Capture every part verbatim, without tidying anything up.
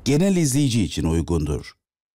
genel izleyici için uygundur.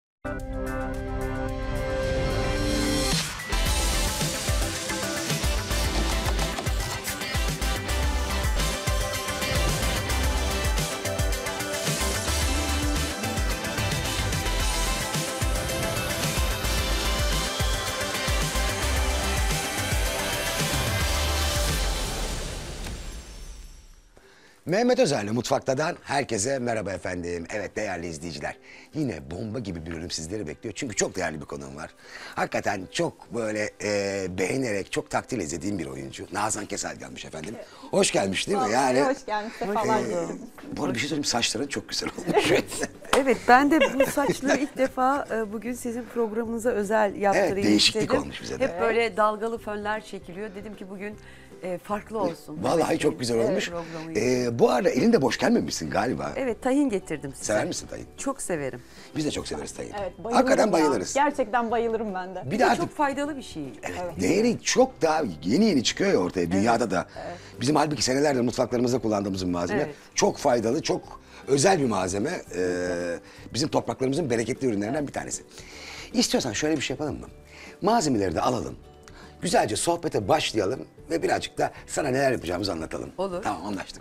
Mehmet Özer'le Mutfakta'dan herkese merhaba efendim. Evet değerli izleyiciler, yine bomba gibi bir bölüm sizleri bekliyor. Çünkü çok değerli bir konuğum var. Hakikaten çok böyle e, beğenerek, çok takdir izlediğim bir oyuncu. Nazan Kesal gelmiş efendim. Hoş gelmiş değil mi? Yani, hoş gelmiş, sefalar getirdin. Bu arada bir şey söyleyeyim, saçların çok güzel olmuş. Evet, ben de bu saçları ilk defa bugün sizin programınıza özel yaptırayım Evet, değişiklik istedim. olmuş bize de. Hep böyle dalgalı fönler çekiliyor. Dedim ki bugün e, farklı olsun. Vallahi Demek çok ki, güzel evet, olmuş. programı Ee, bu arada elinde boş gelmemişsin galiba. Evet, tahin getirdim size. Sever misin tahin? Çok severim. Biz de çok severiz tahin. Evet, bayılırım Hakikaten ya. bayılırız. Gerçekten bayılırım ben de. Bir de artık Çok faydalı bir şey. evet, değeri çok daha yeni yeni çıkıyor ya ortaya dünyada da. Evet. Bizim halbuki senelerdir mutfaklarımızda kullandığımız bir malzeme. Evet. Çok faydalı, çok özel bir malzeme. Ee, bizim topraklarımızın bereketli ürünlerinden bir tanesi. İstiyorsan şöyle bir şey yapalım mı? Malzemeleri de alalım. Güzelce sohbete başlayalım ve birazcık da sana neler yapacağımızı anlatalım. Olur. Tamam, anlaştık.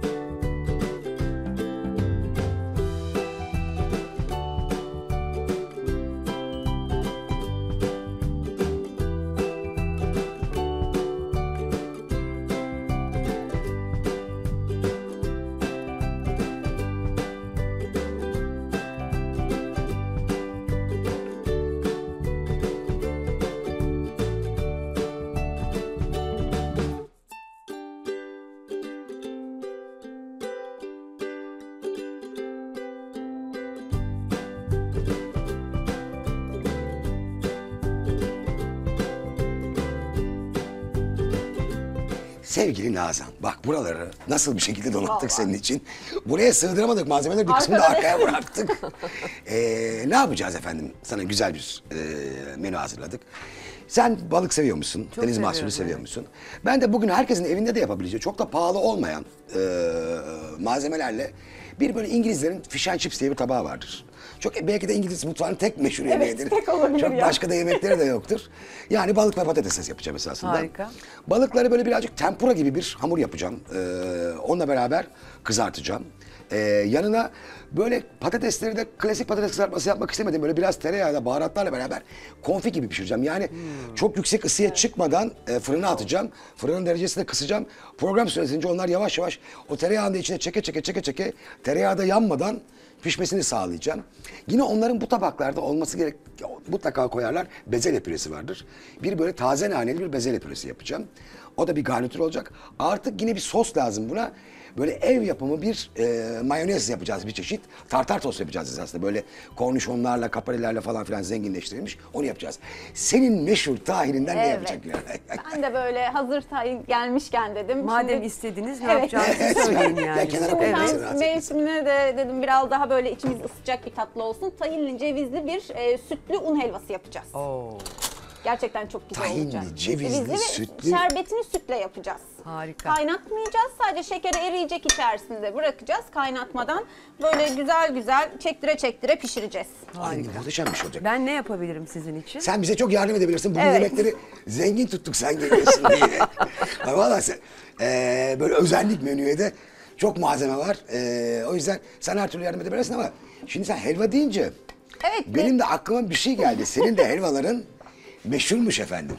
Sevgili Nazan, bak buraları nasıl bir şekilde donattık Vallahi. senin için. Buraya sığdıramadık malzemeleri, bir kısmını da Arkada arkaya bıraktık. ee, ne yapacağız efendim? Sana güzel bir e, menü hazırladık. Sen balık seviyor musun? Çok Deniz mahsulü seviyorum, seviyor evet. musun? Ben de bugün herkesin evinde de yapabileceği, çok da pahalı olmayan e, malzemelerle bir böyle İngilizlerin fish and chips diye bir tabağı vardır. Çok belki de İngiliz mutfağının tek meşhur Evet, yemeğidir. tek olabilir Çok ya. başka da yemekleri de yoktur. Yani balık ve patates yapacağım esasında. Harika. Balıkları böyle birazcık tempura gibi bir hamur yapacağım. Ee, onunla beraber kızartacağım. Ee, yanına böyle patatesleri de klasik patates kızartması yapmak istemedim. Böyle biraz tereyağıyla, baharatlarla beraber konfi gibi pişireceğim. Yani Hmm. çok yüksek ısıya çıkmadan e, fırına atacağım. Fırının derecesini de kısacağım. Program süresince onlar yavaş yavaş o tereyağını da içine çeke çeke çeke çeke tereyağı da yanmadan pişmesini sağlayacağım. Yine onların bu tabaklarda olması gerek, mutlaka koyarlar. Bezelye püresi vardır. Bir böyle taze naneli bir bezelye püresi yapacağım. O da bir garnitür olacak. Artık yine bir sos lazım buna. Böyle ev yapımı bir e, mayonez yapacağız bir çeşit. Tartar sos yapacağız aslında. Böyle kornişonlarla, kaparilerle falan filan zenginleştirilmiş. Onu yapacağız. Senin meşhur tahininden ne Evet. yapacak yani? Ben de böyle hazır tayin gelmişken dedim. Madem Şimdi- istediniz ne Evet. yapacağınızı söyleyin yani. Ya kenara Şimdi koyun, ben sen rahatsız mevsimine de dedim biraz daha böyle içimiz ısıtacak bir tatlı olsun. Tahinli cevizli bir e, sütlü un helvası yapacağız. Oo, Gerçekten çok güzel Tahinli, olacak. cevizli, ve sütlü. şerbetini sütle yapacağız. harika. Kaynatmayacağız. Sadece şekeri eriyecek içerisinde bırakacağız kaynatmadan. Böyle güzel güzel çektire çektire pişireceğiz. Ay, muhteşem bir şey olacak. Ben ne yapabilirim sizin için? Sen bize çok yardım edebilirsin. Bugün Evet. yemekleri zengin tuttuk sen geliyorsun diye. Ha, vallahi sen, eee, böyle özenlik menüye de çok malzeme var. Eee, o yüzden sen her türlü yardım edebilirsin ama şimdi sen helva deyince Evet. benim de aklıma bir şey geldi. Senin de helvaların meşhurmuş efendim.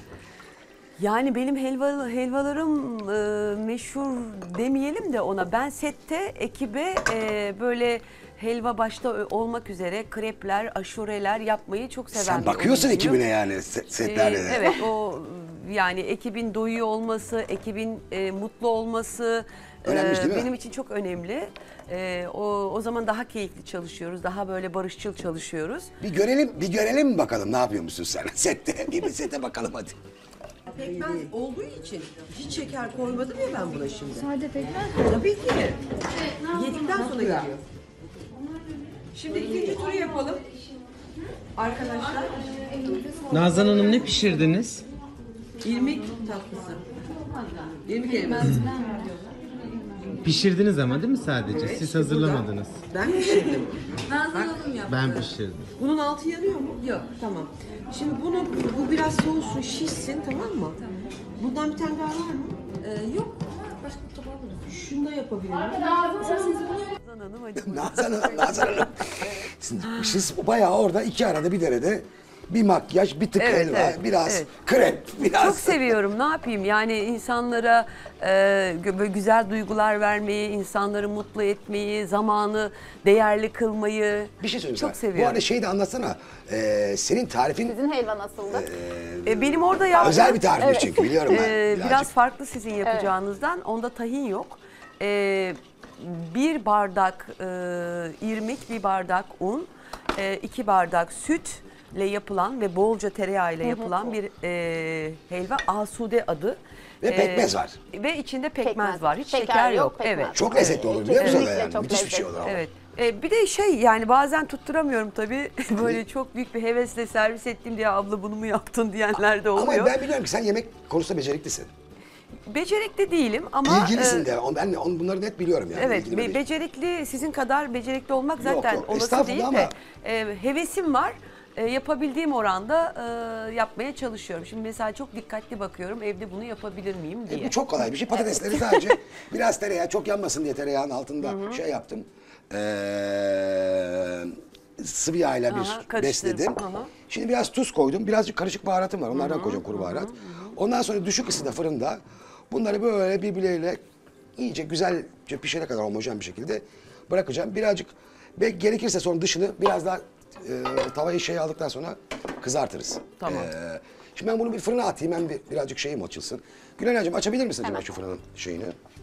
Yani benim helva, helvalarım e, meşhur demeyelim de ona. Ben sette ekibe e, böyle helva başta olmak üzere krepler, aşureler yapmayı çok seven Sen bir bakıyorsun oyuncuyum. ekibine yani se- Ee, setlerde. de. evet, o yani ekibin doyuyor olması, ekibin e, mutlu olması e, Önemli değil mi? benim için çok önemli. E, o o zaman daha keyifli çalışıyoruz, daha böyle barışçıl çalışıyoruz. Bir görelim, bir görelim bakalım ne yapıyor musun sen sette. Bir, bir sete bakalım hadi. Pekmez olduğu için hiç şeker koymadım ya ben buna şimdi. Sade pekmez. Tabii ki. Yedikten sonra geliyor. Şimdi ikinci turu yapalım. Arkadaşlar. Nazan Hanım ne pişirdiniz? İrmik tatlısı. İrmik helvası. Pişirdiniz ama değil mi sadece? Siz hazırlamadınız. Ben pişirdim. Ben pişirdim. Bunun altı yanıyor mu? Yok. Tamam. Şimdi bunu, bu biraz soğusun, şişsin, tamam mı? Tamam. Bundan bir tane daha var mı? Ee, yok. Başka bir tabağı alırım. Şunu da yapabilirim. Nazan Hanım hadi. Nazan Hanım, Nazan Hanım. Siz, siz bayağı orada iki arada bir derede bir makyaj, bir tık Evet, helva, evet, biraz evet. krep, biraz... Çok seviyorum. Ne yapayım? Yani insanlara e, gö- böyle güzel duygular vermeyi, insanları mutlu etmeyi, zamanı değerli kılmayı Bir şey söyleyeyim çok sana. seviyorum. Bu arada şey de anlatsana. Ee, senin tarifin Sizin helva nasıldı? E, benim orada yaptığım özel bir tarifmiş çünkü biliyorum ben. e, birazcık. biraz farklı sizin yapacağınızdan. Onda tahin yok. E, bir bardak e, irmik, bir bardak un, e, iki bardak sütle yapılan ve bolca tereyağıyla yapılan bir e, helva. Asude adı. Ve pekmez var. Ve içinde pekmez, Pekmez. var. Hiç Şeker şeker, yok, yok. pekmez. Evet. Çok lezzetli olur biliyor musun? Kesinlikle Yani? çok Müthiş bir şey olur lezzetli. ama. Evet. Ee, bir de şey yani bazen tutturamıyorum tabii. Böyle çok büyük bir hevesle servis ettim diye abla bunu mu yaptın diyenler de oluyor. Ama ben biliyorum ki sen yemek konusunda beceriklisin. Becerikli değilim ama... İlgilisin e, de. On- Ben on, bunları net biliyorum yani. Evet, İlgili be- böyle. becerikli, sizin kadar becerikli olmak Yok, zaten yok, olası estağfurullah değil ama- de e, hevesim var. E, yapabildiğim oranda e, yapmaya çalışıyorum. Şimdi mesela çok dikkatli bakıyorum evde bunu yapabilir miyim E, diye. bu çok kolay bir şey. Patatesleri sadece biraz tereyağı, çok yanmasın diye tereyağın altında şey yaptım. Ee, sıvı yağıyla bir Aha, karıştırdım. besledim. Aha. Şimdi biraz tuz koydum. Birazcık karışık baharatım var. Onlardan koyacağım kuru baharat. Ondan sonra düşük ısıda fırında bunları böyle birbirleriyle iyice güzelce pişene kadar homojen bir şekilde bırakacağım. Birazcık ve gerekirse sonra dışını biraz daha e, tavayı şey aldıktan sonra kızartırız. Tamam. Ee, şimdi ben bunu bir fırına atayım hem bir, birazcık şeyim açılsın. Gülenay'cığım açabilir misin acaba Hemen. şu fırının şeyini?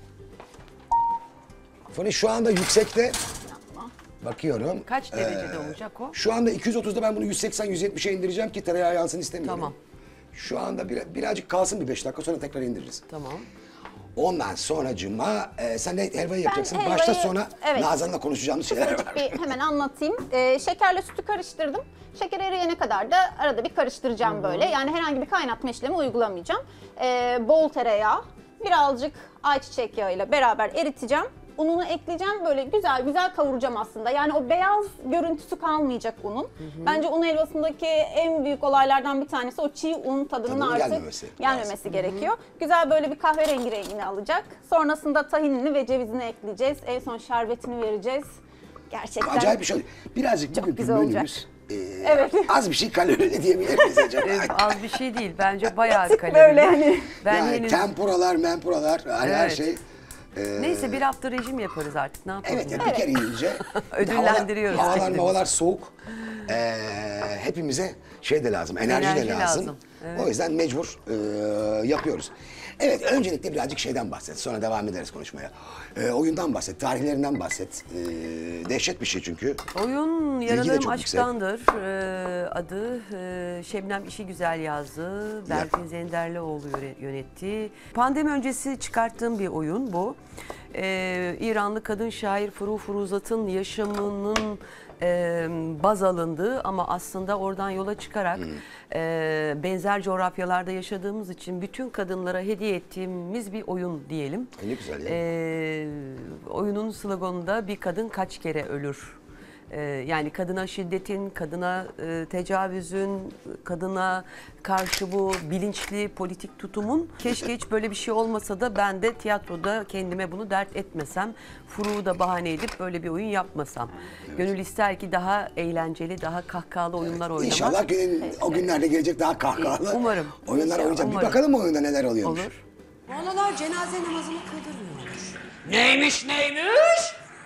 Fırın şu anda yüksekte. Bakıyorum. Kaç derecede olacak o? Şu anda iki yüz otuzda ben bunu yüz seksen yüz yetmişe indireceğim ki tereyağı yansın istemiyorum. Tamam. Şu anda bir, birazcık kalsın bir beş dakika sonra tekrar indiririz. Tamam. Ondan sonracığıma e, sen de helvayı yapacaksın. helvayı- Başta sonra evet. Nazan'la konuşacağımız şeyler var. Bir hemen anlatayım. Ee, şekerle sütü karıştırdım. Şeker eriyene kadar da arada bir karıştıracağım böyle. Yani herhangi bir kaynatma işlemi uygulamayacağım. Ee, bol tereyağı, birazcık ayçiçek yağıyla beraber eriteceğim. Ununu ekleyeceğim, böyle güzel güzel kavuracağım aslında. Yani o beyaz görüntüsü kalmayacak unun. Bence un helvasındaki en büyük olaylardan bir tanesi o çiğ un tadının Tadının artık gelmemesi gelmemesi gerekiyor. Güzel böyle bir kahverengi rengini alacak. Sonrasında tahinini ve cevizini ekleyeceğiz. En son şerbetini vereceğiz. Gerçekten Acayip bir şey oluyor. Birazcık bugünkü güzel olacak. menümüz e, Evet. az bir şey kalorili diyebilir miyiz acaba? E, az bir şey değil. Bence bayağı kalorili. böyle hani. Ben yani henüz... tempuralar, mempuralar, hani her Evet. şey. Neyse bir hafta rejim yaparız artık. Ne yapalım? Evet, ya yani? bir kere yiyince Ödüllendiriyoruz Havalar, havalar, kendimizi. havalar soğuk. Ee, hepimize şey de lazım, enerji, Enerji de lazım. lazım, O yüzden mecbur e, yapıyoruz. Evet, öncelikle birazcık şeyden bahset. Sonra devam ederiz konuşmaya. E, oyundan bahset, tarihlerinden bahset. E, dehşet bir şey çünkü. Oyun İlgi de Yaralarım çok Aşk'tandır ee, adı. Ee, Şebnem İşi Güzel yazdı. Berfin Zenderlioğlu yöre- yönetti. Pandemi öncesi çıkarttığım bir oyun bu. Ee, İranlı kadın şair Furu Furuzat'ın yaşamının e, baz alındığı ama aslında oradan yola çıkarak e, benzer coğrafyalarda yaşadığımız için bütün kadınlara hediye ettiğimiz bir oyun diyelim. E, ne güzel ya. Ee, oyunun sloganında bir kadın kaç kere ölür? Ee, yani kadına şiddetin, kadına e, tecavüzün, kadına karşı bu bilinçli politik tutumun keşke hiç böyle bir şey olmasa da ben de tiyatroda kendime bunu dert etmesem, Furu'u da bahane edip böyle bir oyun yapmasam. Gönül ister ki daha eğlenceli, daha kahkahalı oyunlar oynamak. İnşallah gün, o günlerde gelecek daha kahkahalı Umarım. oyunlar İnşallah, oynayacak. Bir umarım. bakalım o oyunda neler oluyormuş. Olur. Moğollar cenaze namazını kıldırmıyormuş. Neymiş neymiş?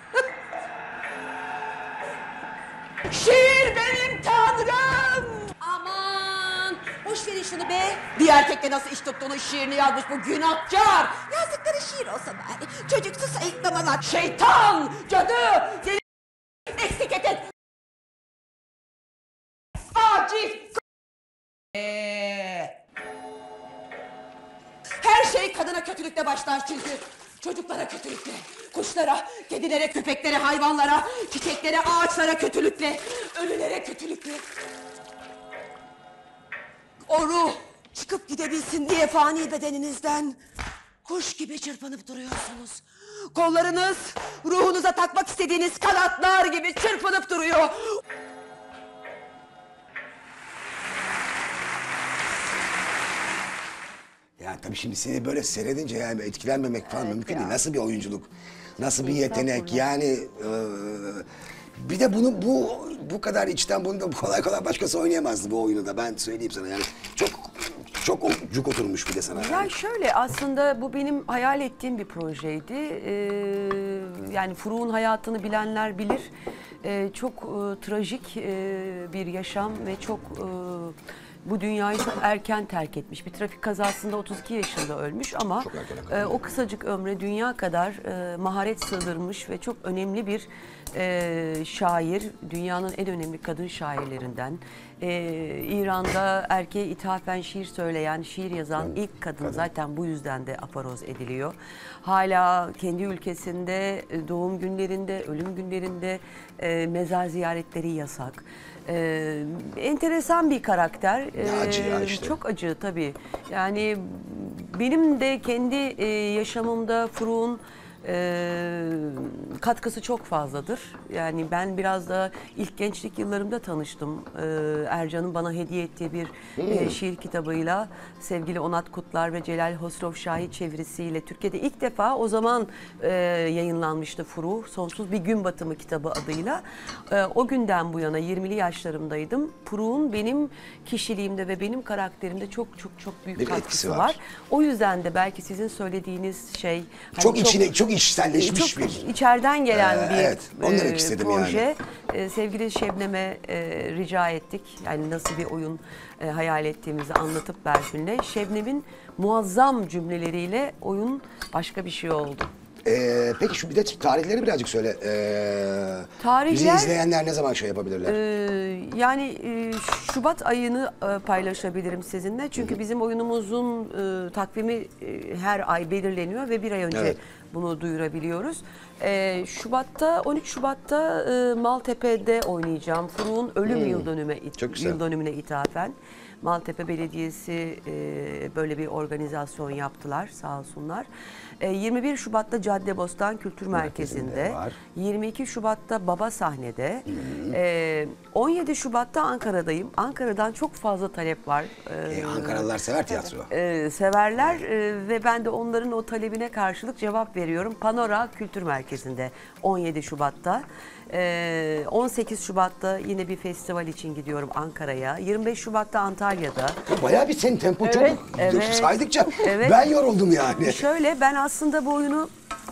Şiir benim tanrım! Aman! Boş verin şunu be. Bir erkekle nasıl iş tuttuğunu şiirini yazmış bu günahkar! Yazdıkları şiir olsa bari. Çocuksu sayıklamalar. Şeytan! Cadı! Seni eksik et et! Aciz! Ee, Her şey kadına kötülükle başlar çünkü. Çocuklara kötülükle, kuşlara, kedilere, köpeklere, hayvanlara, çiçeklere, ağaçlara kötülükle, ölülere kötülükle. O ruh çıkıp gidebilsin diye fani bedeninizden Kuş gibi çırpınıp duruyorsunuz. Kollarınız ruhunuza takmak istediğiniz kanatlar gibi çırpınıp duruyor. Ya tabii şimdi seni böyle seyredince yani etkilenmemek falan mümkün değil. Nasıl bir oyunculuk, nasıl bir yetenek yani... E, bir de bunu bu bu kadar içten bunu da kolay kolay başkası oynayamazdı bu oyunu da, ben söyleyeyim sana yani. Çok çok cuk oturmuş bir de sana. Ya Yani. şöyle, aslında bu benim hayal ettiğim bir projeydi. Ee, yani Furuk'un hayatını bilenler bilir. Ee, çok e, trajik e, bir yaşam ve çok e, bu dünyayı çok erken terk etmiş. Bir trafik kazasında otuz iki yaşında ölmüş ama e, o kısacık ömre dünya kadar e, maharet sığdırmış ve çok önemli bir e, şair. Dünyanın en önemli kadın şairlerinden. Ee, İran'da erkeğe ithafen şiir söyleyen, şiir yazan Yani, ilk kadın, kadın. zaten bu yüzden de afaroz ediliyor. Hala kendi ülkesinde doğum günlerinde, ölüm günlerinde e, mezar ziyaretleri yasak. Ee, enteresan bir karakter. Ne acı ya Ee, işte. Çok acı tabii. Yani benim de kendi e, yaşamımda Furuk'un Ee, katkısı çok fazladır. Yani ben biraz da ilk gençlik yıllarımda tanıştım. Ee, Ercan'ın bana hediye ettiği bir e, şiir kitabıyla, sevgili Onat Kutlar ve Celal Hosrov Şahi çevirisiyle Türkiye'de ilk defa o zaman e, yayınlanmıştı Furuk. Sonsuz Bir Gün Batımı kitabı adıyla. E, o günden bu yana yirmili yaşlarımdaydım. Furuk'un benim kişiliğimde ve benim karakterimde çok çok çok büyük Bir katkısı etkisi var. var. O yüzden de belki sizin söylediğiniz şey hani Çok içine, çok içselleşmiş çok bir... içeriden gelen Ee, bir evet, onu demek e, istedim proje. E, sevgili Şebnem'e e, rica ettik. Yani nasıl bir oyun e, hayal ettiğimizi anlatıp Berfin'le. Şebnem'in muazzam cümleleriyle oyun başka bir şey oldu. Ee, peki şu bir de tarihleri birazcık söyle. Ee, Tarihler- Bizi izleyenler ne zaman şey yapabilirler? Ee, yani e, Şubat ayını e, paylaşabilirim sizinle. Çünkü bizim oyunumuzun e, takvimi e, her ay belirleniyor ve bir ay önce Evet. bunu duyurabiliyoruz. Ee, Şubat'ta, on üç Şubat'ta e, Maltepe'de oynayacağım. Furuk'un ölüm yıl dönümü Çok güzel. yıl dönümüne ithafen. Maltepe Belediyesi e, böyle bir organizasyon yaptılar, sağ olsunlar. E, yirmi bir Şubat'ta Caddebostan Kültür Merkezi'nde Merkezi'nde, var. yirmi iki Şubat'ta Baba Sahne'de, e, on yedi Şubat'ta Ankara'dayım. Ankara'dan çok fazla talep var. E, Ee, Ankaralılar sever tiyatro. e, severler e, ve ben de onların o talebine karşılık cevap veriyorum. Panora Kültür Merkezi'nde on yedi Şubat'ta. E, on sekiz Şubat'ta yine bir festival için gidiyorum Ankara'ya. yirmi beş Şubat'ta Antalya'da. Bayağı bir senin tempo Evet, çok evet. saydıkça Evet. ben yoruldum yani. Şöyle, ben aslında bu oyunu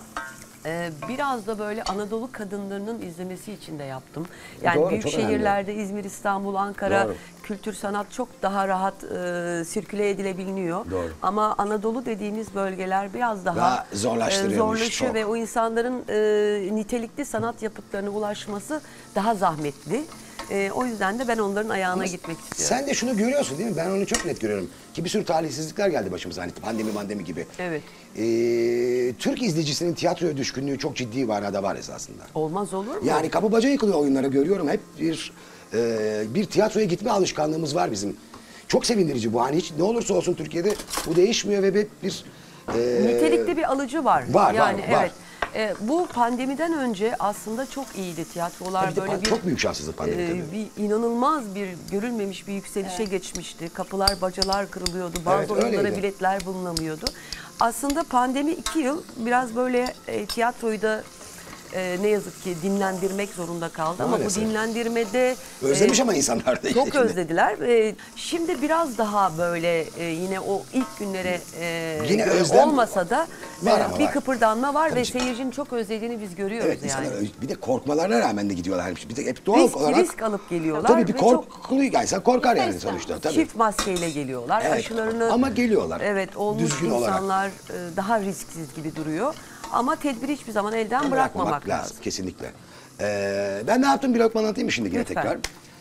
e, biraz da böyle Anadolu kadınlarının izlemesi için de yaptım. Yani Doğru, büyük çok şehirlerde İzmir, İstanbul, Ankara Doğru. kültür sanat çok daha rahat e, sirküle edilebiliyor. Doğru. Ama Anadolu dediğimiz bölgeler biraz daha, Daha zorlaştırıyormuş, zorlaşıyor çok. ve o insanların e, nitelikli sanat yapıtlarına ulaşması daha zahmetli. E, o yüzden de ben onların ayağına gitmek istiyorum. Sen de şunu görüyorsun değil mi? Ben onu çok net görüyorum. Ki bir sürü talihsizlikler geldi başımıza, hani pandemi mandemi gibi. Evet. Ee, Türk izleyicisinin tiyatroya düşkünlüğü çok ciddi manada var esasında. Olmaz olur mu? Yani kapı baca yıkılıyor oyunlara, görüyorum. Hep bir e, bir tiyatroya gitme alışkanlığımız var bizim. Çok sevindirici bu. Hani hiç ne olursa olsun Türkiye'de bu değişmiyor ve bir, bir e, Nitelikli bir alıcı var. var, yani var, var. evet. E, bu pandemiden önce aslında çok iyiydi tiyatrolar, Tabii de böyle pan- bir çok büyük şanssızlık pandemi e, tabii. bir inanılmaz bir görülmemiş bir yükselişe geçmişti. Kapılar, bacalar kırılıyordu. Bazı Evet, oyunlara öyleydi. biletler bulunamıyordu. Aslında pandemi iki yıl biraz böyle e, tiyatroyu da e, ne yazık ki dinlendirmek zorunda kaldı. Ama bu Maalesef. dinlendirmede Özlemiş e, ama insanlar da. çok şimdi. özlediler. Ee, şimdi biraz daha böyle e, yine o ilk günlere e, Yine göre özlem olmasa da var e, ama bir var. kıpırdanma var Tabii ve ki. seyircinin çok özlediğini biz görüyoruz Evet, yani. insanlar bir de korkmalarına rağmen de gidiyorlar. Bir de hep doğal Risk, olarak. risk alıp geliyorlar. Tabii bir ve çok korkulu, yani insan korkar yani sonuçta. Tabii. çift maskeyle geliyorlar. Evet, Aşılarını ama geliyorlar. Evet, olmuş Düzgün olarak. insanlar e, daha risksiz gibi duruyor. Ama tedbiri hiçbir zaman elden bırakmamak lazım. Kesinlikle. Ee, ben ne yaptım bir lokma anlatayım mı şimdi yine Lütfen. tekrar?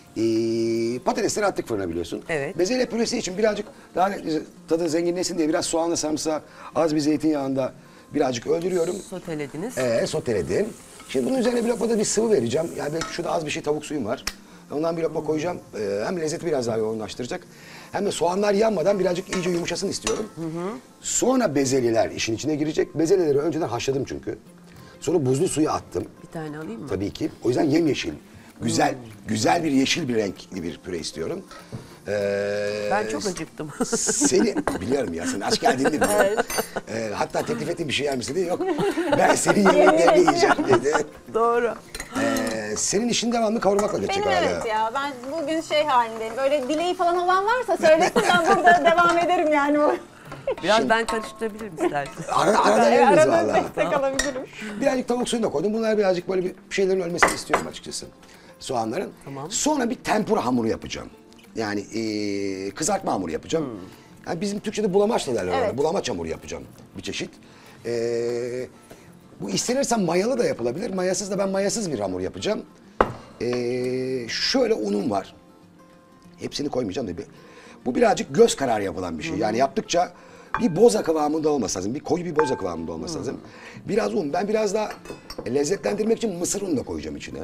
Ee, patatesleri attık fırına biliyorsun. Evet. Bezelye püresi için birazcık daha tadı zenginleşsin diye biraz soğanla sarımsağı, az bir zeytinyağında birazcık öldürüyorum. Sotelediniz. Ee, soteledim. Şimdi bunun üzerine bir lokmada bir sıvı vereceğim. Yani belki şurada az bir şey tavuk suyum var. Ondan bir lokma koyacağım. Ee, hem lezzeti biraz daha yoğunlaştıracak. Hem de soğanlar yanmadan birazcık iyice yumuşasın istiyorum. Sonra bezelyeler işin içine girecek. Bezelyeleri önceden haşladım çünkü. Sonra buzlu suya attım. Bir tane alayım mı? Tabii ki. O yüzden yemyeşil. Güzel, güzel bir yeşil bir renkli bir püre istiyorum. Ee, Ben çok acıktım. Seni biliyorum ya, sen aç geldiğinde biliyorum. Ee, hatta teklif ettiğim bir şey yer misin diye, yok. Ben senin yemeklerini yiyeceğim dedi. Doğru. Ee, senin işin devamlı kavurmakla geçecek Benim herhalde. evet ya, ben bugün şey halindeyim. Böyle dileği falan olan varsa söylesin, ben burada devam ederim yani. Biraz ben karıştırabilirim istersen. Ara, arada Evet, veririz arada valla. destek alabilirim. Birazcık tavuk suyunu da koydum. Bunlar birazcık böyle bir şeylerin ölmesini istiyorum açıkçası. Soğanların. Tamam. Sonra bir tempura hamuru yapacağım. Yani ee, kızartma hamuru yapacağım. Yani bizim Türkçe'de bulamaç da derler. Evet. ona. Bulamaç hamuru yapacağım bir çeşit. Ee, bu istenirse mayalı da yapılabilir. Mayasız da ben mayasız bir hamur yapacağım. Ee, şöyle unum var. Hepsini koymayacağım da. Bir, bu birazcık göz kararı yapılan bir şey. Yani yaptıkça bir boza kıvamında olması lazım. Bir koyu bir boza kıvamında olması lazım. Biraz un. Ben biraz daha lezzetlendirmek için mısır unu da koyacağım içine.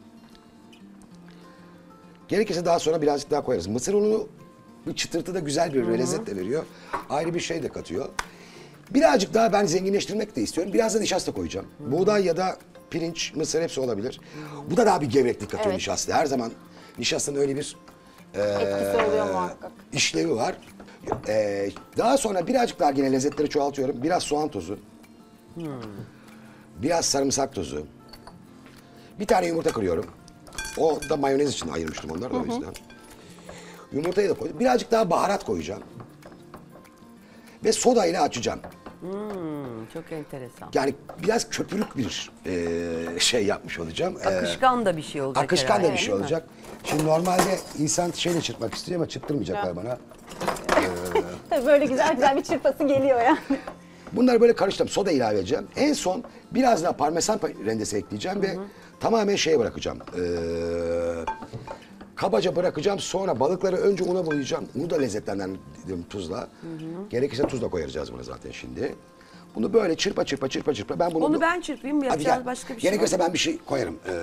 Gerekirse daha sonra birazcık daha koyarız. Mısır unu bir çıtırtı da güzel bir lezzet de veriyor. Ayrı bir şey de katıyor. Birazcık daha ben zenginleştirmek de istiyorum. Biraz da nişasta koyacağım. Buğday ya da pirinç, mısır hepsi olabilir. Bu da daha bir gevreklik katıyor Evet. nişasta. Her zaman nişastanın öyle bir Etkisi oluyor muhakkak. işlevi var. Ee, daha sonra birazcık daha yine lezzetleri çoğaltıyorum. Biraz soğan tozu. Biraz sarımsak tozu. Bir tane yumurta kırıyorum. O da mayonez için ayırmıştım onları da o yüzden. Yumurtayı da koydum. Birazcık daha baharat koyacağım. Ve soda ile açacağım. Hmm, çok enteresan. Yani biraz köpürük bir e, şey yapmış olacağım. Ee, Akışkan da bir şey olacak Akışkan da herhalde, bir şey değil mi? olacak. Şimdi normalde insan şeyle çırpmak istiyor ama çırptırmayacaklar bana. Tabii böyle güzel güzel bir çırpası geliyor yani. Bunları böyle karıştırdım. Soda ilave edeceğim. En son biraz daha parmesan rendesi ekleyeceğim ve tamamen şeye bırakacağım. Ee, kabaca bırakacağım. Sonra balıkları önce una bulayacağım. Unu da lezzetlendirdim tuzla. Gerekirse tuz da koyacağız buna zaten şimdi. Bunu böyle çırpa çırpa çırpa çırpa. Ben bunu Onu ben çırpayım, Hadi yapacağız gel. başka bir şey Gerekirse var. ben bir şey koyarım. Ee,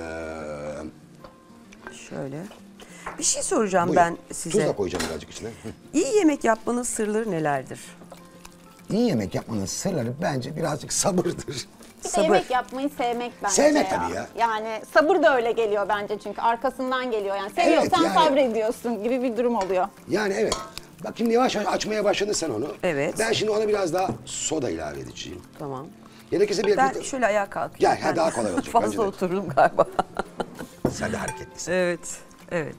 Şöyle. Bir şey soracağım buyur. ben Tuz size. da koyacağım birazcık içine. Hı. İyi yemek yapmanın sırları nelerdir? İyi yemek yapmanın sırları bence birazcık sabırdır. Bir de Sabır. yemek yapmayı sevmek bence Sevmek ya. tabii ya. Yani sabır da öyle geliyor bence, çünkü arkasından geliyor. Yani seviyorsan yani- sabrediyorsun gibi bir durum oluyor. Yani evet. Bak şimdi yavaş yavaş açmaya başladın sen onu. Evet. Ben şimdi ona biraz daha soda ilave edeceğim. Tamam. Gerekirse bir... Ben şöyle ayağa kalkayım. Gel, ha, Ben daha kolay olacak bence Fazla de. oturdum galiba. Sen de hareketlisin. Evet, evet.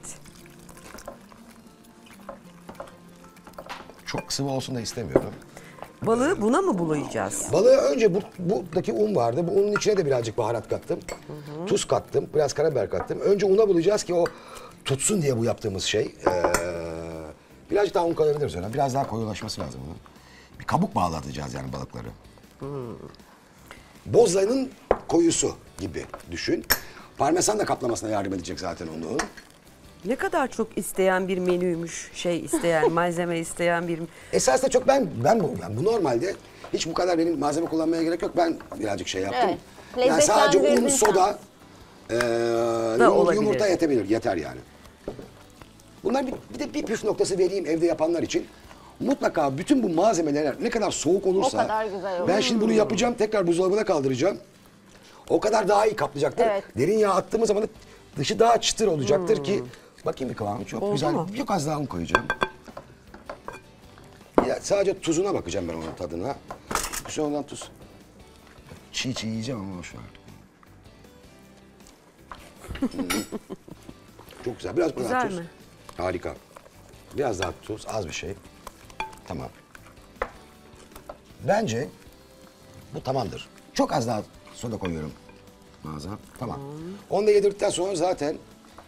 Çok sıvı olsun da istemiyorum. Balığı buna mı bulayacağız? Balığı önce bu, buradaki un vardı. Bu unun içine de birazcık baharat kattım. Tuz kattım. Biraz karabiber kattım. Önce una bulayacağız ki o tutsun diye bu yaptığımız şey. Ee, birazcık daha un koyabiliriz ona. Biraz daha koyulaşması lazım onun. Bir kabuk bağlatacağız yani balıkları. Bozlayının koyusu gibi düşün. Parmesan da kaplamasına yardım edecek zaten onu. Ne kadar çok isteyen bir menüymüş, şey isteyen, malzeme isteyen bir... Esasında çok ben ben bu, yani bu normalde hiç bu kadar benim malzeme kullanmaya gerek yok. Ben birazcık şey yaptım. Evet. Yani sadece un, Lezzetlendirdin soda, eee yumurta, olabilir. yumurta yetebilir, yeter yani. Bunlar bir, bir de bir püf noktası vereyim evde yapanlar için. Mutlaka bütün bu malzemeler ne kadar soğuk olursa, O kadar güzel olur. ben şimdi bunu yapacağım, tekrar buzdolabına kaldıracağım. O kadar daha iyi kaplayacaktır. Evet. Derin yağ attığımız zaman da dışı daha çıtır olacaktır ki, bakayım bir kıvamı çok Oldu güzel. mu? Çok az daha un koyacağım. Ya sadece tuzuna bakacağım ben onun tadına. Sonradan tuz. Çiğ çiğ yiyeceğim ama şu an. Çok güzel. Biraz Güzel daha tuz. mi? Harika. Biraz daha tuz, az bir şey. Tamam. Bence bu tamamdır. Çok az daha soda koyuyorum. Ağzına. Tamam. Onu da yedirdikten sonra zaten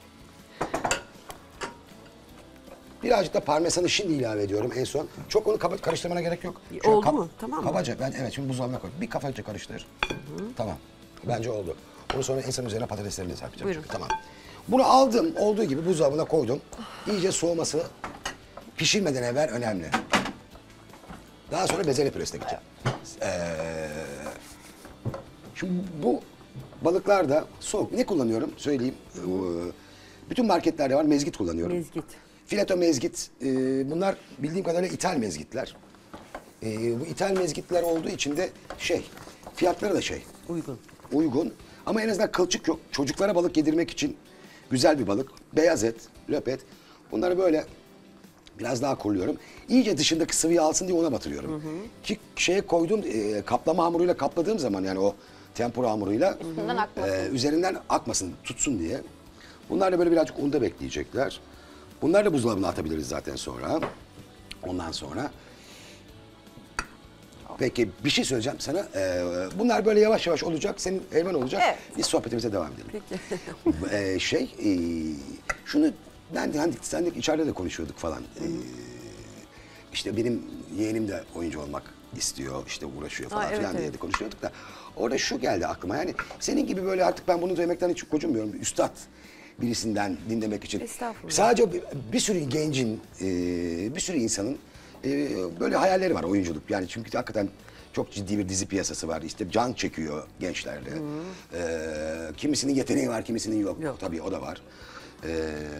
birazcık da parmesanı şimdi ilave ediyorum en son. Çok onu kaba- karıştırmana gerek yok. Şöyle Oldu mu? Tamam mı? Kabaca. Ben, evet şimdi buzdolabına koy. Bir kafaca karıştır. Tamam. Bence oldu. Onu sonra en son üzerine patateslerini de serpeceğim. Buyurun. Çünkü. Tamam. Bunu aldım. Olduğu gibi buzdolabına koydum. İyice soğuması pişirmeden evvel önemli. Daha sonra bezelye püresine gideceğim. Ee, şimdi bu balıklar da soğuk. Ne kullanıyorum? Söyleyeyim. Ee, bütün marketlerde var. Mezgit kullanıyorum. Mezgit. fileto mezgit, e, bunlar bildiğim kadarıyla ithal mezgitler. E, bu ithal mezgitler olduğu için de şey, fiyatları da şey. Uygun. Uygun ama en azından kılçık yok. Çocuklara balık yedirmek için güzel bir balık. Beyaz et, löpet. Bunları böyle biraz daha kuruluyorum. İyice dışındaki sıvıyı alsın diye ona batırıyorum. Hı hı. Ki şeye koyduğum, e, kaplama hamuruyla kapladığım zaman yani o tempura hamuruyla e, üzerinden akmasın, tutsun diye. Bunlar da böyle birazcık unda bekleyecekler. Bunları da buzdolabına atabiliriz zaten sonra. Ondan sonra. Peki bir şey söyleyeceğim sana. Ee, bunlar böyle yavaş yavaş olacak. Senin helvan olacak. Evet. Biz sohbetimize devam edelim. Peki. Ee, şey, e, şunu ben de hani sen de içeride de konuşuyorduk falan. Ee, işte benim yeğenim de oyuncu olmak istiyor. İşte uğraşıyor falan Aa, evet, filan diye evet. de konuşuyorduk da. Orada şu geldi aklıma. Yani senin gibi böyle artık ben bunu demekten hiç gocunmuyorum. Bir üstad birisinden dinlemek için. Estağfurullah. Sadece bir, bir sürü gencin, e, bir sürü insanın e, böyle hayalleri var oyunculuk. Yani çünkü hakikaten çok ciddi bir dizi piyasası var. İşte can çekiyor gençlerde. E, kimisinin yeteneği var, kimisinin yok. Yok. Tabii o da var. E,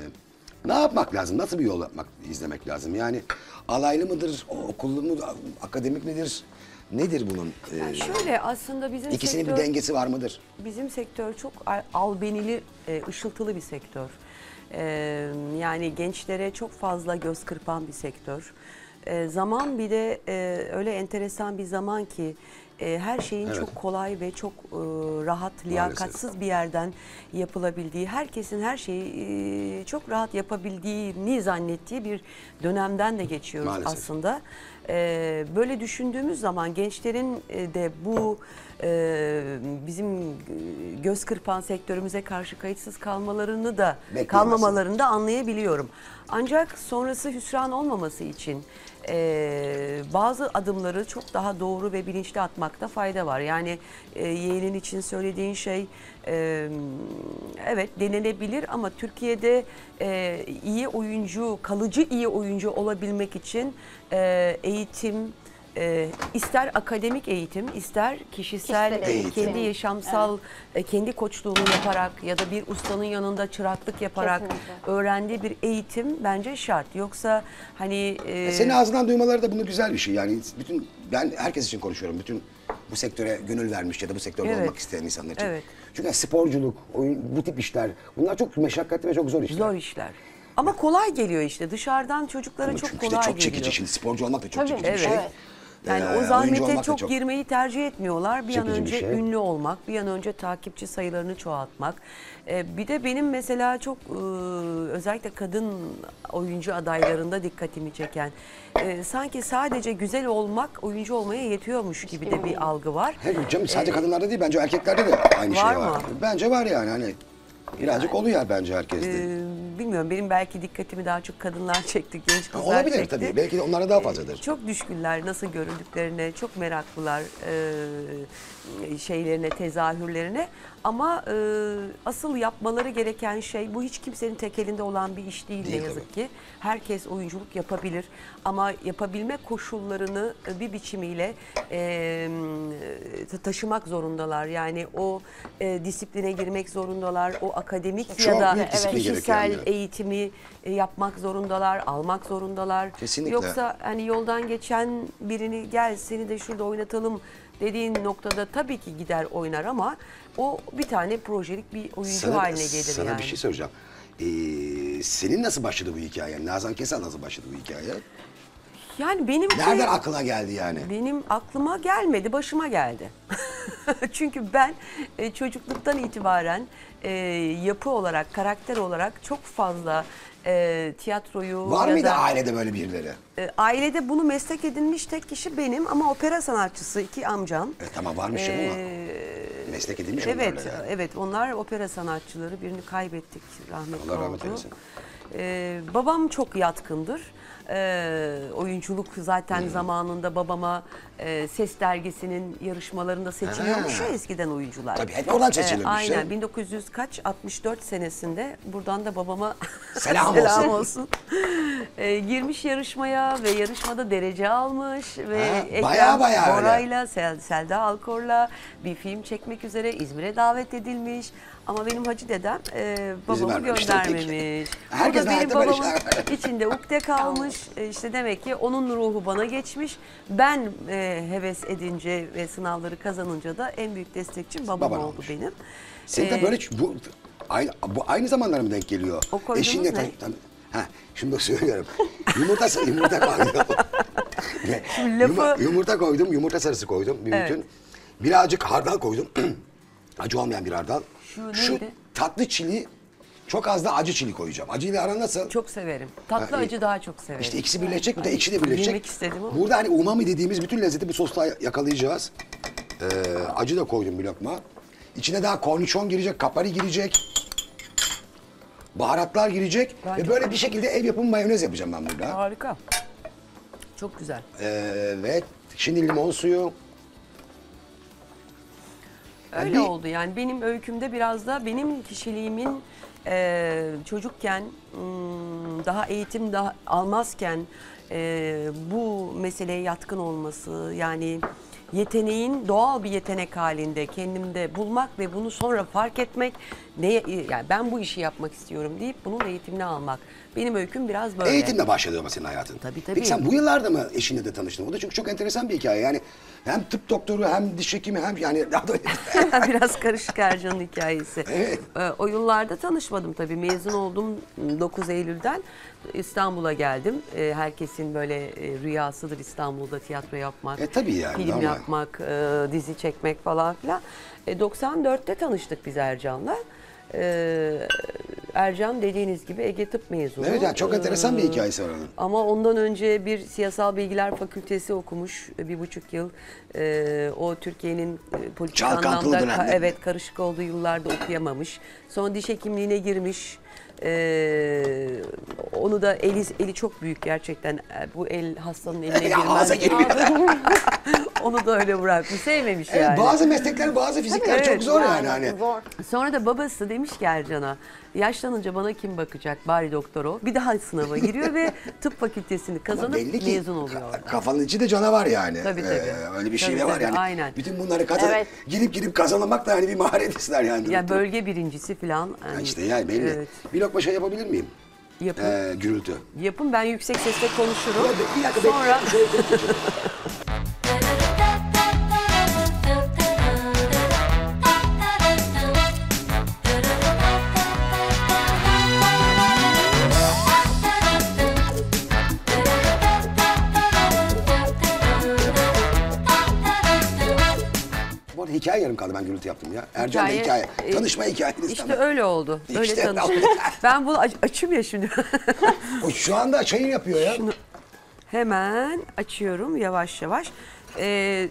ne yapmak lazım? Nasıl bir yol yapmak, izlemek lazım? Yani alaylı mıdır, okullu mu, akademik midir? Nedir bunun? e, Yani şöyle aslında bizim ikisinin sektör, bir dengesi var mıdır? bizim sektör çok al- albenili, e, ışıltılı bir sektör. E, yani gençlere çok fazla göz kırpan bir sektör. E, zaman bir de e, öyle enteresan bir zaman ki e, her şeyin Evet. çok kolay ve çok e, rahat, liyakatsız bir yerden yapılabildiği, herkesin her şeyi e, çok rahat yapabildiğini zannettiği bir dönemden de geçiyoruz Maalesef. aslında. E, böyle düşündüğümüz zaman gençlerin e, de bu e, bizim e, göz kırpan sektörümüze karşı kayıtsız kalmalarını da Bekleyemezsin. kalmamalarını da anlayabiliyorum. Ancak sonrası hüsran olmaması için e, bazı adımları çok daha doğru ve bilinçli atmakta fayda var. Yani e, yeğenin için söylediğin şey e, evet denenebilir ama Türkiye'de e, iyi oyuncu, kalıcı iyi oyuncu olabilmek için e, eğitim, e, ister akademik eğitim, ister kişisel, Kişisel e, eğitim. kendi yaşamsal, e, kendi koçluğunu yaparak ya da bir ustanın yanında çıraklık yaparak Kesinlikle. öğrendiği bir eğitim bence şart. Yoksa hani e, Senin ağzından duymaları da bunu güzel bir şey. Yani bütün ben herkes için konuşuyorum. Bütün bu sektöre gönül vermiş ya da bu sektörde Evet. olmak isteyen insanlar için. Evet. Çünkü yani sporculuk, oyun, bu tip işler bunlar çok meşakkatli ve çok zor işler. zor işler. Ama kolay geliyor işte. Dışarıdan çocuklara Ama çok çünkü kolay işte çok geliyor. çekici. Şimdi sporcu olmak da çok Tabii, çekici bir şey. evet. Yani Ee, o oyuncu zahmete olmak da çok, çok girmeyi tercih etmiyorlar. Bir an çekici bir önce şey. ünlü olmak, bir an önce takipçi sayılarını çoğaltmak. Ee, bir de benim mesela çok e, özellikle kadın oyuncu adaylarında dikkatimi çeken e, sanki sadece güzel olmak oyuncu olmaya yetiyormuş gibi de bir algı var. Hem canım sadece kadınlarda değil bence erkeklerde de aynı Var şey var. mı? Bence var yani hani birazcık oluyor bence herkeste. Ee, bilmiyorum benim belki dikkatimi daha çok kadınlar çekti, genç Ha, kızlar olabilir çekti. tabii. Belki de onlara daha fazladır. Çok düşkünler nasıl görüldüklerine, çok meraklılar e, şeylerine, tezahürlerine. Ama e, asıl yapmaları gereken şey, bu hiç kimsenin tek elinde olan bir iş değil, Değil ne yazık ki. Herkes oyunculuk yapabilir ama yapabilme koşullarını e, bir biçimiyle e, ta- taşımak zorundalar. Yani o e, disipline girmek zorundalar, o akademik Çok ya da büyük disiplin kişisel gereken yani. eğitimi e, yapmak zorundalar, almak zorundalar. Kesinlikle. Yoksa hani yoldan geçen birini gel seni de şurada oynatalım dediğin noktada tabii ki gider oynar ama o bir tane projelik bir oyuncu Sana, haline gelir sana yani. bir şey söyleyeceğim. Ee, senin nasıl başladı bu hikaye? Nazan Kesal nasıl başladı bu hikaye? Yani benim Nereden aklına geldi yani? Benim aklıma gelmedi, başıma geldi. Çünkü ben e, çocukluktan itibaren e, yapı olarak, karakter olarak çok fazla e, tiyatroyu Var ya mıydı da ailede böyle birileri? e, ailede bunu meslek edinmiş tek kişi benim ama opera sanatçısı iki amcam. E, tamam varmış canım ama. Ee, Meslek edinmiş evet, onlarla yani. evet onlar opera sanatçıları. Birini kaybettik, rahmetli Allah rahmet oldu. eylesin. Ee, babam çok yatkındır. Ee, oyunculuk zaten Hmm. zamanında babama e, Ses Dergisi'nin yarışmalarında seçiliyormuş Ha. ya eskiden oyuncular. Tabii, hep oradan seçilirmiş, aynen canım. bin dokuz yüz kaç altmış dört senesinde buradan da babama Selam selam olsun. olsun. Ee, girmiş yarışmaya ve yarışmada derece almış ve Ha, Ekrem bayağı bayağı öyle. Bora'yla, Sel- Selda Alkor'la bir film çekmek üzere İzmir'e davet edilmiş. Ama benim hacı dedem e, İzin babamı vermemiş tabii ki. göndermemiş. Herkes Bu da benim hayatta böyle babamın şeyler var. içinde ukde kalmış. E, işte demek ki onun ruhu bana geçmiş. Ben e, heves edince ve sınavları kazanınca da en büyük destekçim babam Baban oldu olmuş. benim. Senin de Ee, böyle bu aynı bu aynı zamanlara mı denk geliyor? O koyduğunuz Eşinle ne? tan- tan- Ha, şimdi bak söylüyorum. Yumurta yumurta koydum. Şimdi lafı- Yuma- yumurta koydum, yumurta sarısı koydum bir Evet. bütün. Birazcık hardal koydum. Acı olmayan bir hardal. Şu neydi? tatlı çili, çok az da acı çili koyacağım. Acıyla aran nasıl? Çok severim. Tatlı Ha, iyi. acı daha çok severim. İşte ikisi birleşecek, bir de Ay, ikisi de birleşecek. yemek istedim ama. Burada hani umami dediğimiz bütün lezzeti bu sosta yakalayacağız. Ee, acı da koydum bir lokma. İçine daha kornişon girecek, kapari girecek. Baharatlar girecek. Ben ve çok- böyle bir şekilde ev yapımı mayonez yapacağım ben burada. Harika. Çok güzel. Ee, ve şimdi limon suyu. Öyle bir- oldu yani benim öykümde biraz da benim kişiliğimin e, çocukken hmm, daha eğitim daha almazken e, bu meseleye yatkın olması yani yeteneğin doğal bir yetenek halinde kendimde bulmak ve bunu sonra fark etmek ne yani ben bu işi yapmak istiyorum deyip bunun eğitimini almak. Benim öyküm biraz böyle. Eğitimle başladı ama senin hayatın. Tabii, tabii. Peki sen bu yıllarda mı eşinle de tanıştın? O da çünkü çok enteresan bir hikaye. Yani hem tıp doktoru hem diş hekimi hem yani daha da Biraz karışık Ercan'ın hikayesi. Evet. Ee, o yıllarda tanışmadım tabii. Mezun oldum dokuz Eylül'den. İstanbul'a geldim. Ee, herkesin böyle e, rüyasıdır İstanbul'da tiyatro yapmak, E, tabii yani, film normal. yapmak, e, dizi çekmek falan filan. E, doksan dörtte tanıştık biz Ercan'la. Ee, Ercan dediğiniz gibi Ege Tıp mezunu. Evet yani çok enteresan bir Ee, hikayesi var onun. Ama ondan önce bir siyasal bilgiler fakültesi okumuş bir buçuk yıl. Ee, o Türkiye'nin e, politik Çalkantılı anlamda dönemde. ka- evet karışık olduğu yıllarda okuyamamış. Sonra diş hekimliğine girmiş. Ee, onu da eli eli çok büyük gerçekten. Ee, Bu el hastanın eline Ağza girmez. girmiyor. Onu da öyle bırakmış. Sevmemiş Evet, yani. bazı meslekler, bazı fizikler Evet, çok zor yani. Yani hani. zor. Sonra da babası demiş ki Ercan'a yaşlanınca bana kim bakacak bari doktor o. Bir daha sınava giriyor ve tıp fakültesini Ama kazanıp belli ki mezun oluyor. ka- kafanın içi de canavar yani. Tabii, tabii. Ee, öyle bir şey Tabii, de var tabii, yani. aynen. Bütün bunları kazan Evet. girip girip kazanmak da hani bir maharet ister yani. Yani bölge birincisi falan. Ya Yani, işte yani belli. Evet. Bir lokma şey yapabilir miyim? Yapın. Ee, gürültü. Yapın ben yüksek sesle konuşurum. Bir dakika Sonra bekle. Bu arada hikaye yarım kaldı, ben gürültü yaptım ya. Ercan'la hikaye, Hikaye, e, tanışma hikayeniz. işte tamam. öyle oldu. Öyle İşte tanıştık. Ben bunu aç- açayım ya şimdi. O şu anda çayını yapıyor ya. Hemen açıyorum yavaş yavaş. Ee,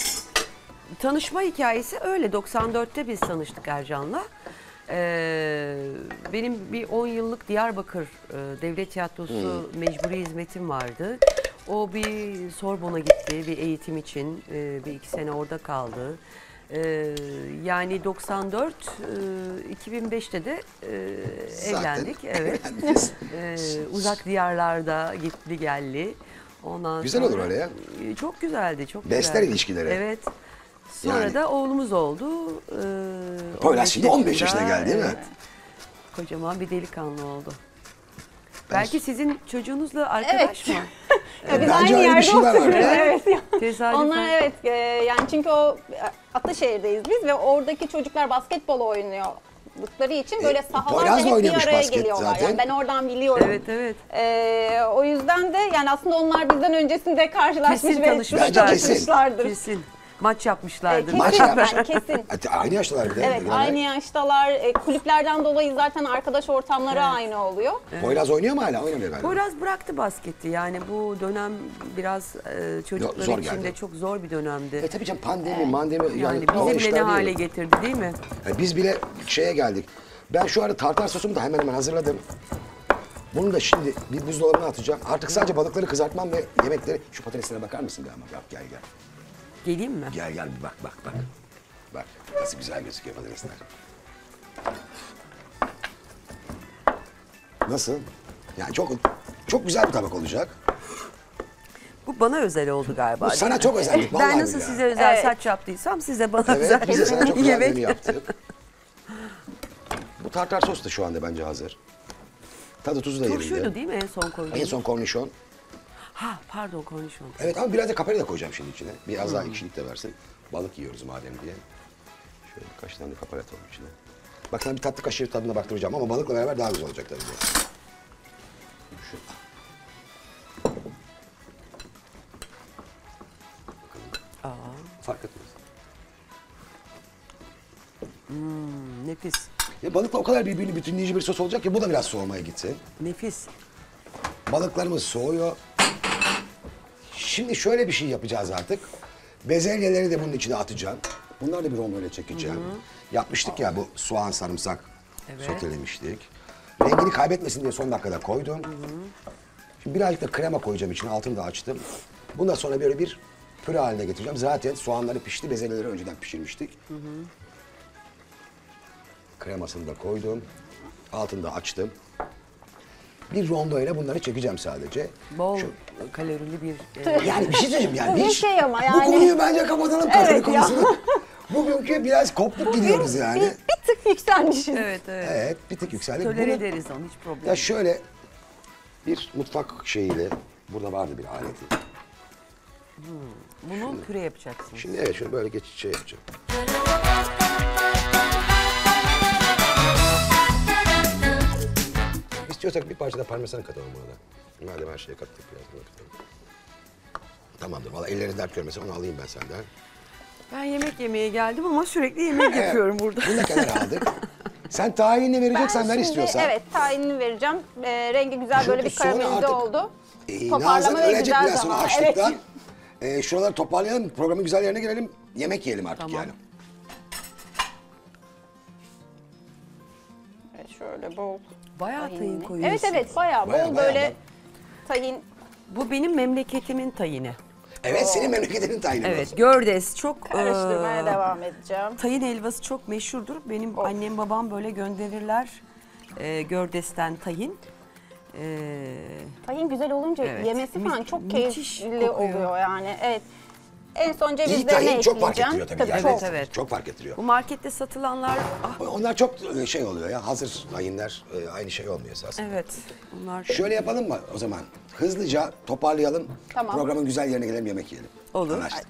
tanışma hikayesi öyle. doksan dörtte biz tanıştık Ercan'la. Ee, benim bir on yıllık Diyarbakır e, Devlet Tiyatrosu mecburi hizmetim vardı. O bir Sorbon'a gitti bir eğitim için. Ee, bir iki sene orada kaldı. Ee, yani doksan dört, e, iki bin beşte de e, Zaten evlendik. Evet. evlendiniz. Ee, uzak diyarlarda gitli gelli. Ondan Güzel sonra, olur öyle ya. E, Çok güzeldi, çok Besler güzeldi. ilişkileri. Evet. Sonra Yani. da oğlumuz oldu. Ee, Poyraz on beş şimdi on beş yaşına geldi değil mi? evet. Kocaman bir delikanlı oldu. Belki sizin çocuğunuzla arkadaş mı? Ya biz Bence aynı öyle bir yerde şey var oturuyoruz. orada. Evet. Tesadüfen. Onlar evet e, yani çünkü o e, Ataşehir'deyiz biz ve oradaki çocuklar basketbol oynuyordıkları için böyle sahalarda Poyraz da hep bir oynamış araya basket geliyorlar. zaten. Yani ben oradan biliyorum. Evet, evet. E, o yüzden de yani aslında onlar bizden öncesinde karşılaşmış Kesin ve tanışmışlar. Bence kesin. tanışmışlardır. Kesin. Maç yapmışlardır. E, Maç kesin, yapmış. yani kesin. Hatta aynı yaştalar bir de. Evet Yani. aynı yaştalar. E, kulüplerden dolayı zaten arkadaş ortamları aynı oluyor. Poyraz oynuyor mu hala? Oynamıyor galiba. Poyraz bıraktı basketi. Yani bu dönem biraz e, çocuklar zor için geldi. de çok zor bir dönemdi. E tabii canım pandemi, mandemi yani, Yani o bizi bile işler ne değil. hale getirdi değil mi? Yani biz bile şeye geldik. Ben şu arada tartar sosumu da hemen hemen hazırladım. Bunu da şimdi bir buzdolabına atacağım. Artık sadece balıkları kızartmam ve yemekleri... Şu patateslere bakar mısın bir ama? Bak gel gel. Geleyim mi? Gel gel bir bak bak bak. Bak nasıl güzel gözüküyor patatesler. Nasıl? Yani çok çok güzel bir tabak olacak. Bu bana özel oldu galiba. Bu değil sana mi? çok özellik, vallahi Ben nasıl billahi. size özel Evet. saç yaptıysam size bana Evet özel biz de sana çok güzel yemek. menü yaptık. Bu tartar sos da şu anda bence hazır. Tadı tuzu da yerinde. Turşuydu değil mi en son koyduğun? En son kornişon. Ha pardon kornişon. Evet ama biraz da kapari de koyacağım şimdi içine. Biraz daha ekşilik de versin. Balık yiyoruz madem diye. Şöyle birkaç tane de kapari atalım içine. Bak sana bir tatlı kaşığı tadına baktıracağım ama balıkla beraber daha güzel olacak tabii. Şu. Bakalım. Aa. Fark etmez. Hmm, nefis. Ya balıkla o kadar birbirini bütünleyici bir sos olacak ki bu da biraz soğumaya gitsin. Nefis. Balıklarımız soğuyor. Şimdi şöyle bir şey yapacağız artık. Bezelyeleri de bunun içine atacağım. Bunları da bir ron böyle çekeceğim. Hı hı. Yapmıştık ya bu soğan sarımsak evet. sotelemiştik. Rengini kaybetmesin diye son dakikada koydum. Hı hı. Şimdi birazcık da krema koyacağım içine. Altını da açtım. Bundan sonra böyle bir püre haline getireceğim. Zaten soğanları pişti, bezelyeleri önceden pişirmiştik. Hı hı. Kremasını da koydum. Altını da açtım. Bir rondo ile bunları çekeceğim sadece. Bol Şu, kalorili bir... E... Yani bir şey söyleyeyim yani. Bu bir Hiç, şey ama yani. Bu konuyu bence kapatalım kalori Evet ya. konusunu. Bugünkü biraz koptuk gidiyoruz yani. Bir, bir tık yükselmişiz. Evet, evet. Evet, bir tık yükseldik. Tolere Bunu- ederiz onu, hiç problem Ya şöyle bir mutfak şeyiyle, burada vardı bir aleti. Bunu püre yapacaksın. Şimdi evet şunu böyle geçiş şey yapacağım. İstiyorsak bir parça da parmesan katalım burada. Madem her şeye kattık biraz bunu katalım. Tamamdır. Valla ellerini dert görmesin onu alayım ben senden. Ben yemek yemeye geldim ama sürekli yemek yapıyorum burada. Bunu da kenara aldık. Sen tahinini vereceksen ver şimdi, istiyorsan. Evet tahinini vereceğim. Ee, rengi güzel Çünkü böyle bir sonra karamelize artık, oldu. E, Nazan Toparlama ve ölecek güzel biraz sonra zaman. açlıktan. Evet. E, şuraları toparlayalım, programın güzel yerine gelelim, yemek yiyelim artık Tamam. yani. Evet, şöyle bol. Bayağı tahin tahinli. koyuyorsun. Evet evet bayağı, Bayağı, bol bayağı böyle bol. tahin. Bu benim memleketimin tayini. Evet, senin memleketinin tayini. Evet, Gördes çok... Karıştırmaya e, devam edeceğim. Tayin helvası çok meşhurdur. Benim annem babam böyle gönderirler. E, Gördes'ten tayin. E, Tahin güzel olunca Evet. yemesi Mü- falan çok müthiş keyifli kokuyor. oluyor yani. Evet. En son İyi cevizlerini tahin çok fark ekleyeceğim. ettiriyor tabii. Tabii yani. çok. evet. Çok fark ettiriyor. bu markette satılanlar... Ah, Onlar çok şey oluyor ya, hazır tahinler e, aynı şey olmuyor esasında. evet, bunlar Şöyle yapalım mı o zaman? Hızlıca toparlayalım. Tamam. Programın güzel yerine gelelim, yemek yiyelim. Olur. Anlaştık.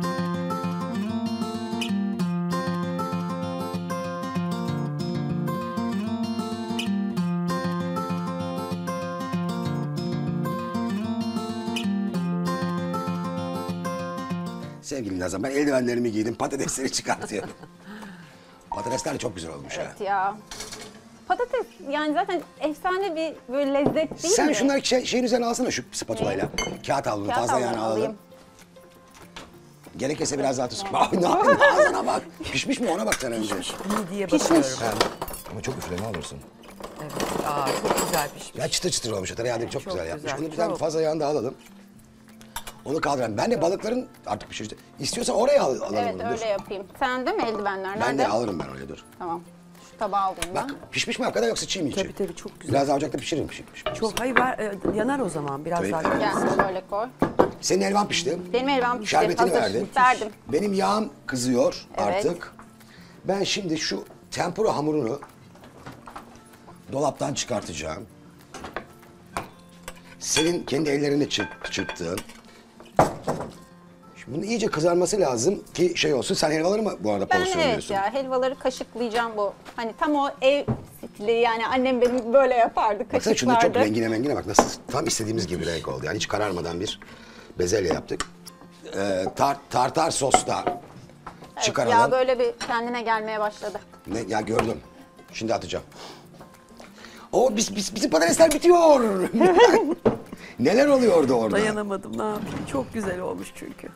Sevgili Nazan, ben eldivenlerimi giydim, patatesleri çıkartıyorum. Patatesler de çok güzel olmuş ha. Evet ya. Patates yani zaten efsane bir böyle lezzet değil Sen mi? şunları şey, şeyin üzerine alsana şu spatulayla. Kağıt al bunu, Kağıt fazla alayım, yağını alalım. alayım. Gerekirse biraz daha tuz. Ay ne yapayım ağzına bak. Pişmiş mi ona bak sen önce. iyi diye Pişmiş. bakıyorum. Ha, ama çok üfleme alırsın. Evet, aa, çok güzel pişmiş. Ya çıtır çıtır olmuş. Tereyağı çok, Çok güzel yapmış. güzel, Onu bir tane çok. fazla yağını da alalım. Onu kaldıralım. Ben de balıkların artık pişirdi. İstiyorsan oraya al, alalım Evet onu. öyle Dur. yapayım. Sen de mi eldivenler? Ben Nerede? de alırım ben öyle dur. Tamam. Şu tabağı alayım Bak ben. pişmiş mi hakikaten yoksa çiğ mi içi? Tabii, tabii, çok güzel. Biraz daha ocakta pişiririm. Pişmiş. Çok, hayır ver, e, yanar o zaman biraz Tabii, daha. evet. Gel şöyle koy. Senin helvan pişti. Benim eldiven pişti. Şerbetini Hazır. verdin. Verdim. Benim yağım kızıyor Evet. artık. Ben şimdi şu tempura hamurunu dolaptan çıkartacağım. Senin kendi ellerine çırp, çırptığın. Şimdi bunun iyice kızarması lazım ki şey olsun. Sen helvaları mı bu arada Ben evet porsiyonluyorsun? ya helvaları kaşıklayacağım bu. Hani tam o ev stili yani annem benim böyle yapardı Baksana şunun çok kaşıklarda. rengine mengine bak nasıl tam istediğimiz gibi renk oldu. Yani hiç kararmadan bir bezelye yaptık. Ee, tar, tartar sosta Evet, çıkaralım. ya böyle bir kendine gelmeye başladı. Ne, ya gördüm. Şimdi atacağım. O biz, biz, bizim patatesler bitiyor. Neler oluyordu orada? Dayanamadım, ne yapayım? Çok güzel olmuş çünkü.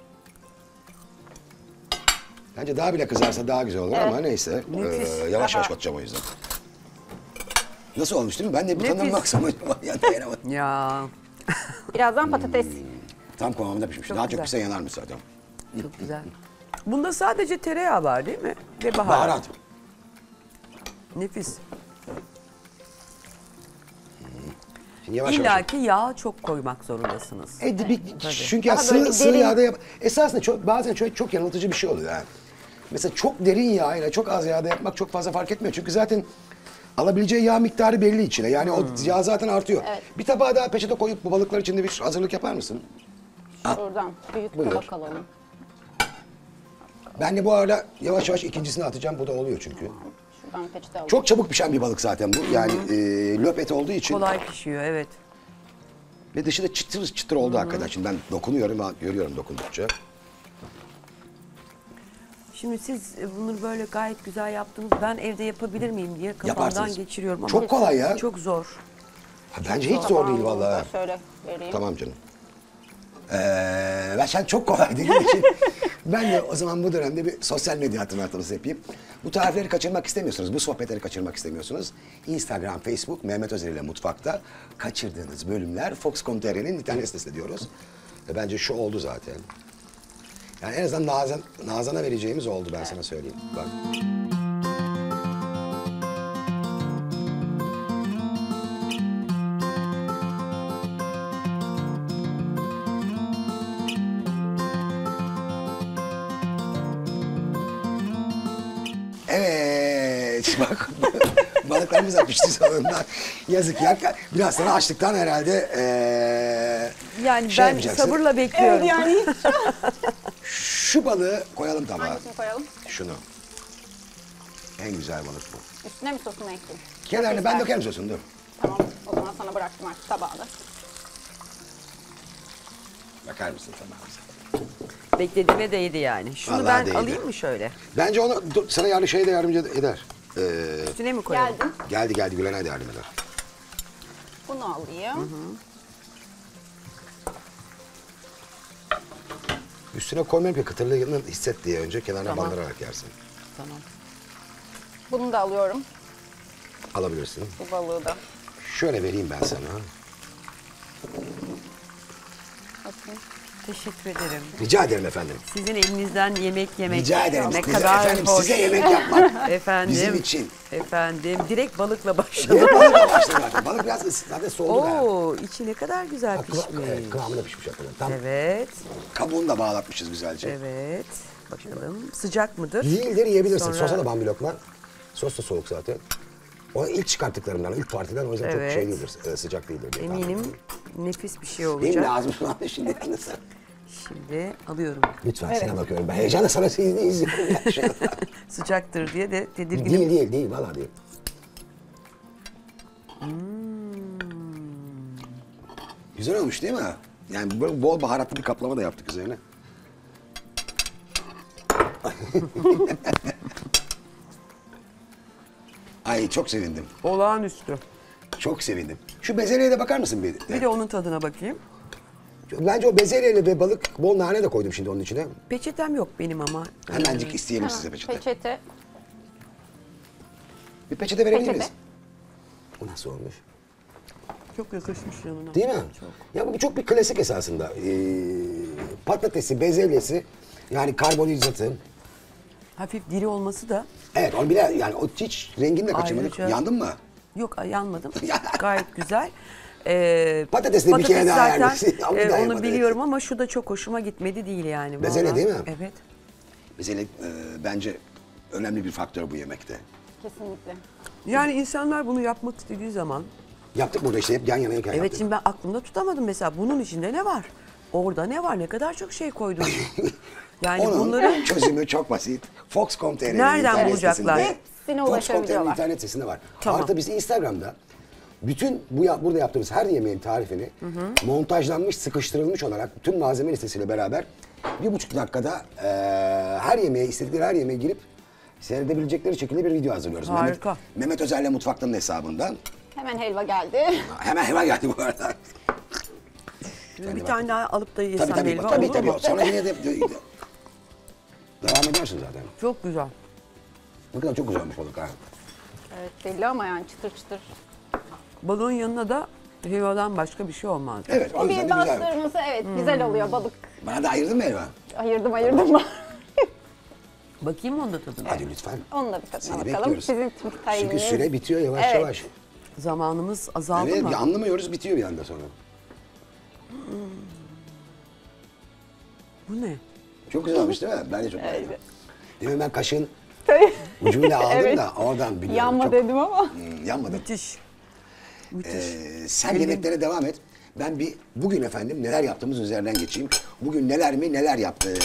Bence daha bile kızarsa daha güzel olur ama neyse. Nefis. Ee, yavaş yavaş Aha. batacağım o yüzden. Nasıl olmuş değil mi? Ben de bir tadına Nefis. baksam acaba ya dayanamadım. Ya Birazdan patates. Tam kıvamında pişmiş. Çok daha güzel. çok pişse yanarmış zaten. çok güzel. Bunda sadece tereyağı var değil mi? Ve baharat. Baharat. Nefis. Şimdi yavaş yavaş. İlla ki yağ çok koymak zorundasınız. E, bir- çünkü ya Daha sığ, böyle sığ derin- yağda yap. Esasında çok, bazen çok, çok yanıltıcı bir şey oluyor yani. Mesela çok derin yağ ile çok az yağda yapmak çok fazla fark etmiyor. Çünkü zaten alabileceği yağ miktarı belli içine. Yani o yağ zaten artıyor. Evet. Bir tabağa daha peçete koyup bu balıklar için de bir hazırlık yapar mısın? Şuradan büyük Buyur. tabak alalım. Ben de bu arada yavaş yavaş ikincisini atacağım. Bu da oluyor çünkü. Şuradan peçete alalım. Çok çabuk pişen bir balık zaten bu. Yani e, löp eti olduğu için. Kolay pişiyor, evet. Ve dışı da çıtır çıtır oldu hakikaten. Şimdi ben dokunuyorum, görüyorum dokundukça. Şimdi siz e, bunu böyle gayet güzel yaptınız. Ben evde yapabilir miyim diye kafamdan Yaparsınız. geçiriyorum ama Çok kolay ya. çok zor. Ha, bence hiç zor değil Tabağımı da vallahi. Şöyle vereyim. Tamam canım. Ee, ben sen çok kolay dediğin için ben de o zaman bu dönemde bir sosyal medya hatırlatması yapayım. Bu tarifleri kaçırmak istemiyorsunuz, bu sohbetleri kaçırmak istemiyorsunuz. Instagram, Facebook, Mehmet Özer ile Mutfak'ta kaçırdığınız bölümler fox nokta com nokta tr'nin internet sitesi diyoruz. Ve bence şu oldu zaten. Yani en azından Nazan, Nazan'a vereceğimiz oldu ben sana söyleyeyim. Bak. Evet, bak balıklarımız da pişti sonunda. Yazık ya, biraz sonra açlıktan herhalde ee, Yani şey ben yapacaksın. sabırla bekliyorum. Evet yani. Şu balığı koyalım tabağa. Hangisini koyalım? Şunu. En güzel balık bu. Üstüne mi sosunu ekleyeyim? Kenarını ben Güzel. dökerim sosunu, dur. Tamam. O zaman sana bıraktım artık tabağı da. Bakar mısın tabağımıza? Beklediğime değdi yani. Şunu Vallahi ben değdi. alayım mı şöyle? Bence onu dur, sana yardım şeye de yardımcı eder. Ee, Üstüne mi koyalım? Geldim. geldi geldi Gülenay da yardım eder. Bunu alayım. Üstüne koymayayım ki kıtırlığını hisset diye önce kenarına Tamam. bandırarak yersin. Tamam. Bunu da alıyorum. Alabilirsin. Bu balığı da. Şöyle vereyim ben sana. Bakayım. Teşekkür ederim. Rica ederim efendim. Sizin elinizden yemek yemek Rica ederim. ne Bize- kadar efendim hoş. size yemek yapmak Efendim. bizim için. Efendim. Direkt balıkla başladım. Direkt balıkla başladı zaten. Balık biraz ısı- zaten soğudu be. Oo, içi ne kadar güzel Kıva- pişmiş. evet, kıvamında pişmiş hakikaten. Tam Evet. kabuğunu da bağlatmışız güzelce. Evet. Bakalım. Sıcak mıdır? Değildir, yiyebilirsin. Sonra- Sosa da ban bir lokma. Sos da soğuk zaten. O ilk çıkarttıklarımdan, ilk partiden o yüzden çok Evet. şey değildir, e, sıcak değildir diye tahmin Eminim ediyorum. nefis bir şey Benim olacak. de ağzım sulandı şimdi yalnız. Şimdi alıyorum. Lütfen sana bakıyorum. Ben heyecanla sana seni izliyorum ya şu anda. Sıcaktır diye de tedirginim. Değil değil değil valla değil. Güzel olmuş değil mi? Yani böyle bol baharatlı bir kaplama da yaptık üzerine. Ay çok sevindim. Olağanüstü. Çok sevindim. Şu bezelyeye de bakar mısın bir? Bir de onun tadına bakayım. Bence o bezelyeyle ve balık bol nane de koydum şimdi onun içine. Peçetem yok benim ama. Hemencik isteyelim size peçete. Peçete. Bir peçete verebilir Peçete. miyiz? O nasıl olmuş? Çok yakışmış yanına. Değil mi? Ya bu çok bir klasik esasında. Ee, patatesi, bezelyesi, yani karbonhidratı. Hafif diri olması da Evet onu bile yani o hiç rengini de kaçırmadık. Ayrıca- Yandın mı? yok yanmadım. Gayet güzel. Ee, Patates de bir patates kere daha zaten, yermişsin. Ama bir e, daha onu yemedim. biliyorum ama şu da çok hoşuma gitmedi değil yani. Bezelye vallahi. değil mi? Evet. Bezelye e, bence önemli bir faktör bu yemekte. Kesinlikle. Yani insanlar bunu yapmak istediği zaman Yaptık burada işte hep yan yana evet yaptık. şimdi ben aklımda tutamadım mesela bunun içinde ne var? Orada ne var? Ne kadar çok şey koydum. Yani Onun bunları çözümü çok basit. fox nokta com nokta tr'nin Nereden internet bulacaklar? sitesinde- Hepsine fox nokta com nokta ulaşabiliyorlar. tr'nin internet sitesinde var. Tamam. Artı biz Instagram'da bütün bu ya- burada yaptığımız her yemeğin tarifini montajlanmış, sıkıştırılmış olarak tüm malzeme listesiyle beraber bir buçuk dakikada eee, her yemeğe, istedikleri her yemeğe girip seyredebilecekleri şekilde bir video hazırlıyoruz. Harika. Mehmet, Mehmet Özer'le Mutfak'tanın hesabından. Hemen helva geldi. Hemen hemen geldi bu arada. bir tane daha alıp da yesem Tabii tabii, helva tabii, olur tabii. mu? Sonra yine de devam edersin zaten. Çok güzel. Ne kadar çok güzelmiş balık ha. Evet belli ama yani çıtır çıtır. Balığın yanına da helvadan başka bir şey olmaz. Evet, o yüzden Bir de güzel. bastırması evet güzel oluyor balık. Bana da ayırdın mı Elvan? Ayırdım ayırdım. Bakayım mı onun da tadına? Hadi lütfen. Onun da bir tadına Seni bakalım. bekliyoruz. Sizin Çünkü tayininiz. süre bitiyor yavaş Evet. yavaş. Zamanımız azaldı Evet, mı? bir anlamıyoruz bitiyor bir anda sonra. Bu ne? Çok güzelmiş değil mi? Bence çok beğendim. Demin ben kaşığın Tabii. ucuyla aldım Evet. da oradan biliyorum. Yanma Çok- dedim ama. Hmm, yanmadı. Müthiş. Müthiş. Ee, sen yemeklere devam et. Ben bir bugün efendim neler yaptığımız üzerinden geçeyim. Bugün neler mi neler yaptık.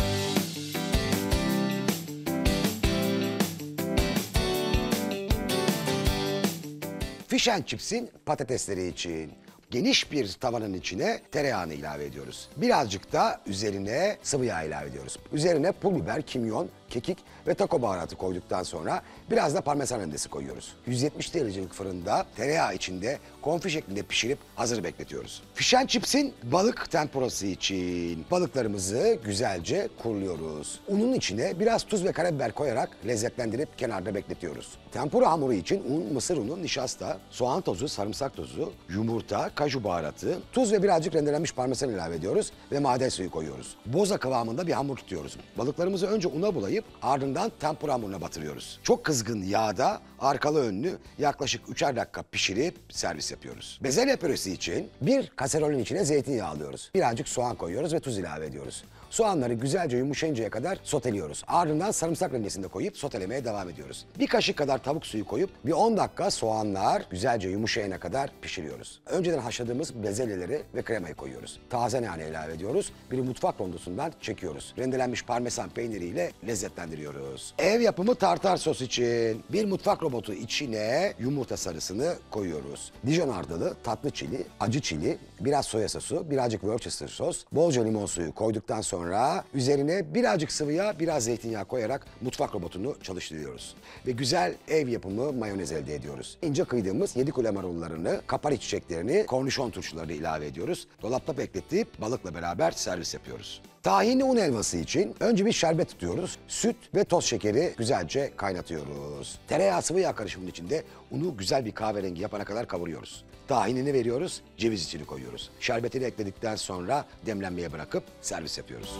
Fish and Chips'in patatesleri için geniş bir tavanın içine tereyağını ilave ediyoruz. Birazcık da üzerine sıvı yağ ilave ediyoruz. Üzerine pul biber, kimyon, kekik ve taco baharatı koyduktan sonra biraz da parmesan rendesi koyuyoruz. yüz yetmiş derecelik fırında tereyağı içinde konfi şeklinde pişirip hazır bekletiyoruz. Fish and Chips'in balık tempurası için balıklarımızı güzelce kuruluyoruz. Unun içine biraz tuz ve karabiber koyarak lezzetlendirip kenarda bekletiyoruz. Tempura hamuru için un, mısır unu, nişasta, soğan tozu, sarımsak tozu, yumurta, kaju baharatı, tuz ve birazcık rendelenmiş parmesan ilave ediyoruz ve maden suyu koyuyoruz. Boza kıvamında bir hamur tutuyoruz. Balıklarımızı önce una bulayıp ardından tempura hamuruna batırıyoruz. Çok kızgın yağda arkalı önlü yaklaşık üçer dakika pişirip servis yapıyoruz. Bezelye püresi için bir kaserolün içine zeytinyağı alıyoruz. Birazcık soğan koyuyoruz ve tuz ilave ediyoruz. Soğanları güzelce yumuşayıncaya kadar soteliyoruz. Ardından sarımsak rendesinde koyup sotelemeye devam ediyoruz. Bir kaşık kadar tavuk suyu koyup bir on dakika soğanlar güzelce yumuşayana kadar pişiriyoruz. Önceden haşladığımız bezelyeleri ve kremayı koyuyoruz. Taze nane ilave ediyoruz. Bir mutfak rondosundan çekiyoruz. Rendelenmiş parmesan peyniriyle lezzetlendiriyoruz. Ev yapımı tartar sos için bir mutfak robotu içine yumurta sarısını koyuyoruz. Dijon hardalı, tatlı çili, acı çili, biraz soya sosu, birazcık Worcester sos, bolca limon suyu koyduktan sonra Sonra üzerine birazcık sıvı yağ, biraz zeytinyağı koyarak mutfak robotunu çalıştırıyoruz. Ve güzel ev yapımı mayonez elde ediyoruz. İnce kıydığımız yedi kule marullarını, kapari çiçeklerini, kornişon turşularını ilave ediyoruz. Dolapta bekletip balıkla beraber servis yapıyoruz. Tahinli un helvası için önce bir şerbet tutuyoruz. Süt ve toz şekeri güzelce kaynatıyoruz. Tereyağı sıvı yağ karışımının içinde unu güzel bir kahverengi yapana kadar kavuruyoruz. Tahinini veriyoruz, ceviz içini koyuyoruz. Şerbetini ekledikten sonra demlenmeye bırakıp servis yapıyoruz.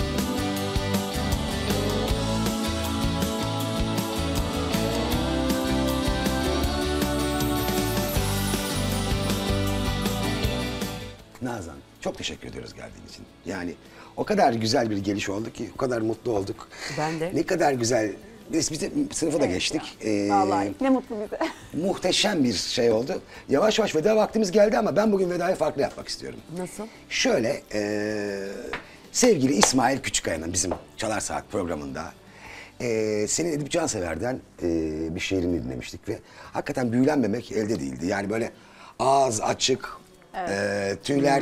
Nazan, çok teşekkür ediyoruz geldiğin için. Yani o kadar güzel bir geliş oldu ki, o kadar mutlu olduk. Ben de. Ne kadar güzel. Biz, biz de sınıfı da Evet geçtik. ya. Ee, Vallahi ne mutlu bize. Muhteşem bir şey oldu. Yavaş yavaş veda vaktimiz geldi ama ben bugün vedayı farklı yapmak istiyorum. Nasıl? Şöyle, e, sevgili İsmail Küçükkaya'nın bizim Çalar Saat programında e, senin Edip Cansever'den e, bir şiirini dinlemiştik ve hakikaten büyülenmemek elde değildi. Yani böyle ağız açık, e, tüyler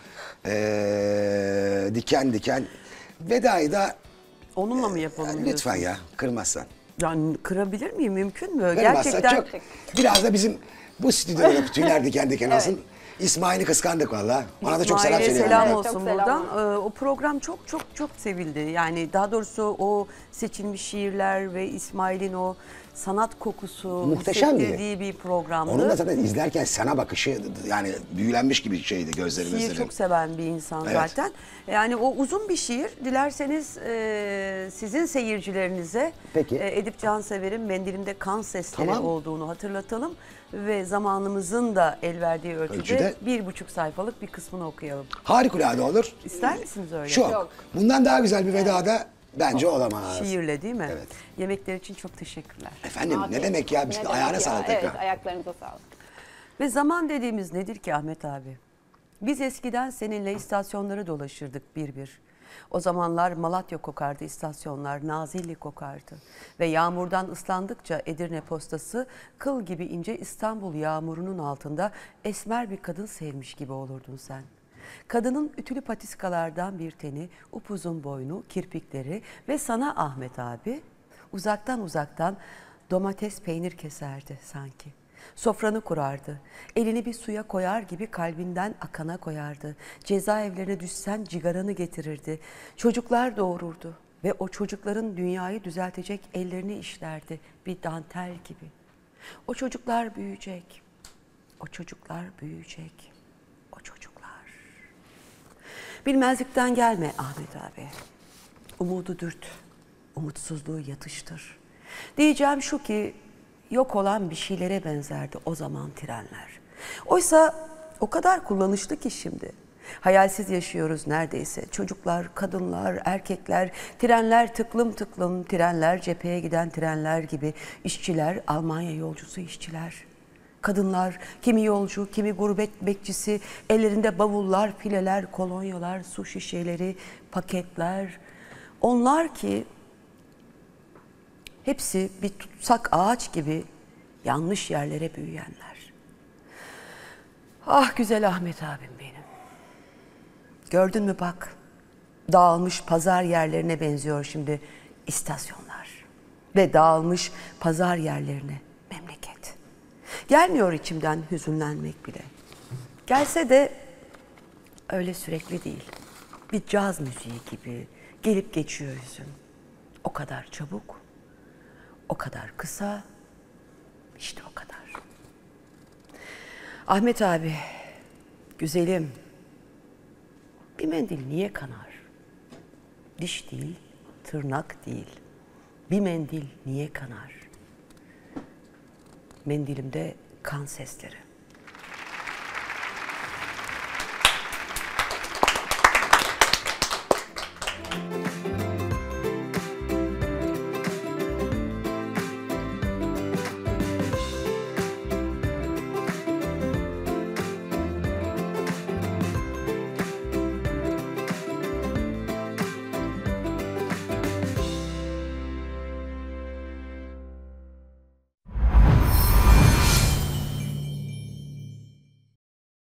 e, diken diken. Vedayı da Onunla mı yapalım diyorsun? lütfen ya, kırmazsan. Yani kırabilir miyim? Mümkün mü? Kırmazsan Gerçekten çok. Biraz da bizim bu stüdyoda tüyler diken diken olsun. İsmail'i kıskandık valla. Ona da çok selam İsmail'e söylüyorum. selam ben. olsun Çok buradan. selam. Ee, o program çok çok çok sevildi. Yani daha doğrusu o seçilmiş şiirler ve İsmail'in o sanat kokusu Muhteşemdi. hissettirdiği bir programdı. Onun da zaten izlerken sana bakışı yani büyülenmiş gibi şeydi gözlerimizde. Şiir çok seven bir insan Evet. zaten. Yani o uzun bir şiir. Dilerseniz e, sizin seyircilerinize Peki. e, Edip Cansever'in Mendilimde Kan Sesleri Tamam. olduğunu hatırlatalım. Ve zamanımızın da el verdiği ölçüde, Ölçüde. bir buçuk sayfalık bir kısmını okuyalım. Harikulade olur. İster misiniz öyle? Çok. Çok. Bundan daha güzel bir veda da bence olamaz. Şiirle değil mi? Evet. Yemekler için çok teşekkürler. Efendim Afiyet ne demek ya? olsun. Biz Ne de demek ayağına ya? sağlık Evet, tekrar. ayaklarınıza sağlık. Ve zaman dediğimiz nedir ki Ahmet abi? Biz eskiden seninle istasyonları dolaşırdık bir bir. O zamanlar Malatya kokardı istasyonlar, Nazilli kokardı. Ve yağmurdan ıslandıkça Edirne postası kıl gibi ince İstanbul yağmurunun altında esmer bir kadın sevmiş gibi olurdun sen. Kadının ütülü patiskalardan bir teni, upuzun boynu, kirpikleri ve sana Ahmet abi uzaktan uzaktan domates peynir keserdi sanki. Sofranı kurardı. Elini bir suya koyar gibi kalbinden akana koyardı. Cezaevlerine düşsen cigaranı getirirdi. Çocuklar doğururdu ve o çocukların dünyayı düzeltecek ellerini işlerdi bir dantel gibi. O çocuklar büyüyecek. O çocuklar büyüyecek. O çocuklar. Bilmezlikten gelme Ahmet abi. Umudu dürt. Umutsuzluğu yatıştır. Diyeceğim şu ki yok olan bir şeylere benzerdi o zaman trenler. Oysa o kadar kullanışlı ki şimdi. Hayalsiz yaşıyoruz neredeyse. Çocuklar, kadınlar, erkekler, trenler tıklım tıklım, trenler cepheye giden trenler gibi. İşçiler, Almanya yolcusu işçiler. Kadınlar, kimi yolcu, kimi gurbet bekçisi, ellerinde bavullar, fileler, kolonyalar, su şişeleri, paketler. Onlar ki hepsi bir tutsak ağaç gibi yanlış yerlere büyüyenler. Ah güzel Ahmet abim benim. Gördün mü bak, dağılmış pazar yerlerine benziyor şimdi istasyonlar. Ve dağılmış pazar yerlerine memleket. Gelmiyor içimden hüzünlenmek bile. Gelse de öyle sürekli değil. Bir caz müziği gibi gelip geçiyor hüzün. O kadar çabuk, o kadar kısa, işte o kadar. Ahmet abi, güzelim, bir mendil niye kanar? Diş değil, tırnak değil. Bir mendil niye kanar? Mendilimde kan sesleri.